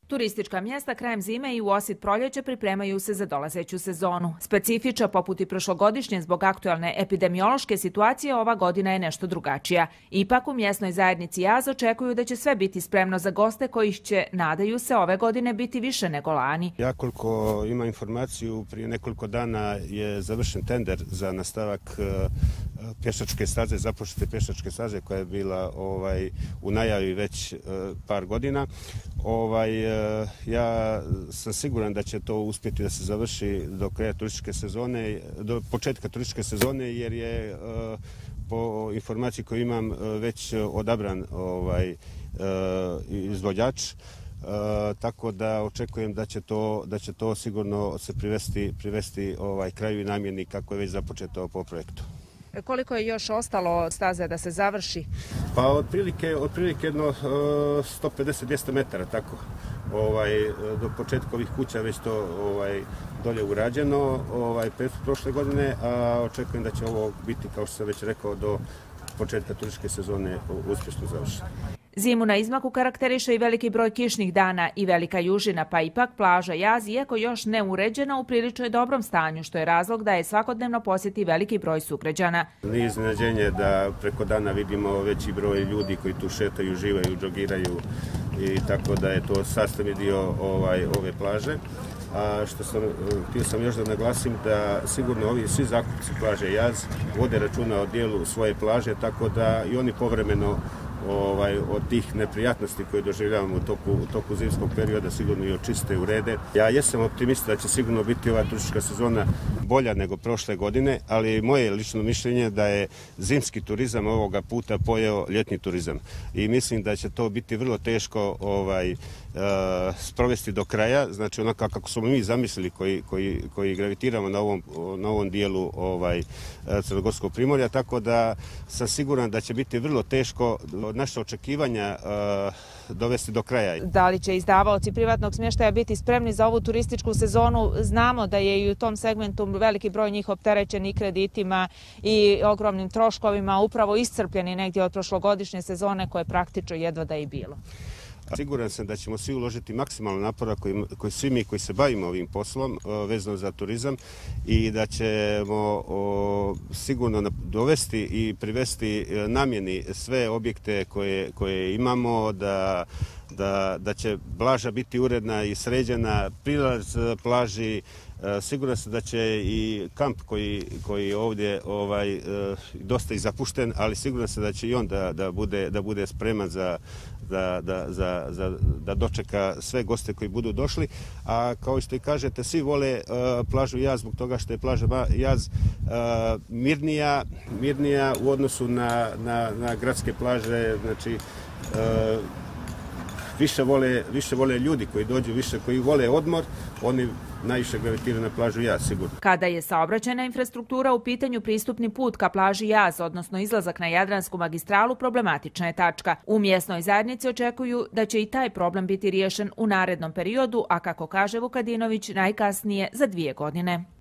Turistička mjesta krajem zime i u osvit proljeća pripremaju se za dolazeću sezonu. Specifična, poput i prošlogodišnje zbog aktualne epidemiološke situacije, ova godina je nešto drugačija. Ipak u mjesnoj zajednici Jaz očekuju da će sve biti spremno za goste kojih će, nadaju se, ove godine biti više nego lani. Ja koliko imam informaciju, prije nekoliko dana je završen tender za nastavak pješačke staze, započete pješačke staze koja je bila u najavi već par godina. Ja sam siguran da će to uspjeti da se završi do kraja turističke sezone, do početka turističke sezone, jer je po informaciji koju imam već odabran izvođač. Tako da očekujem da će to sigurno se privesti kraju i namjeni kako je već započeto po projektu. Koliko je još ostalo staze da se završi? Pa otprilike jedno 150-200 metara, tako. Do početka ovih kuća već to dolje urađeno prošle godine, a očekujem da će ovo biti, kao što sam već rekao, do početka turističke sezone uspješno završeno. Zimu na izmaku karakteriše i veliki broj kišnih dana i velika južina, pa ipak plaža Jaz, iako još ne uređena, u prilično je dobrom stanju, što je razlog da je svakodnevno posjeti veliki broj sugrađana. Nije iznenađenje da preko dana vidimo veći broj ljudi koji tu šetaju, uživaju, džogiraju, i tako da je to sastavni dio ove plaže. A htio sam još da naglasim da sigurno ovi svi zakupci plaže Jaz vode računa o dijelu svoje plaže, tako da i oni povremeno od tih neprijatnosti koje doživljavamo u toku zimskog perioda sigurno i očiste i urede. Ja jesam optimista da će sigurno biti ova turistička sezona bolja nego prošle godine, ali moje lično mišljenje da je zimski turizam ovoga puta pojeo ljetni turizam. I mislim da će to biti vrlo teško sprovesti do kraja, znači onako kako smo mi zamislili koji gravitiramo na ovom dijelu Crnogorskog primorja, tako da sam siguran da će biti vrlo teško naše očekivanja dovesti do kraja. Da li će izdavaoci privatnog smještaja biti spremni za ovu turističku sezonu? Znamo da je i u tom segmentu veliki broj njih opterećen i kreditima i ogromnim troškovima, upravo iscrpljeni negdje od prošlogodišnje sezone koje praktično jedva da je i bilo. Siguran sam da ćemo svi uložiti maksimalno napora koji svi mi koji se bavimo ovim poslom vezano za turizam i da ćemo sigurno dovesti i privesti namjeni sve objekte koje imamo, da će plaža biti uredna i sređena, prilaz plaži. Siguran sam da će i kamp koji je ovdje dosta i zapušten, ali siguran sam da će i on da bude spreman da dočeka sve goste koji budu došli. A kao što i kažete, svi vole plažu Jaz zbog toga što je plaža Jaz mirnija u odnosu na gradske plaže, znači više vole ljudi koji dođu, koji vole odmor, oni najviše gravitiraju na plažu Jaz, sigurno. Kada je saobraćajna infrastruktura u pitanju, pristupni put ka plaži Jaz, odnosno izlazak na Jadransku magistralu, problematična je tačka. U mjesnoj zajednici očekuju da će i taj problem biti riješen u narednom periodu, a kako kaže Vukadinović, najkasnije za 2 godine.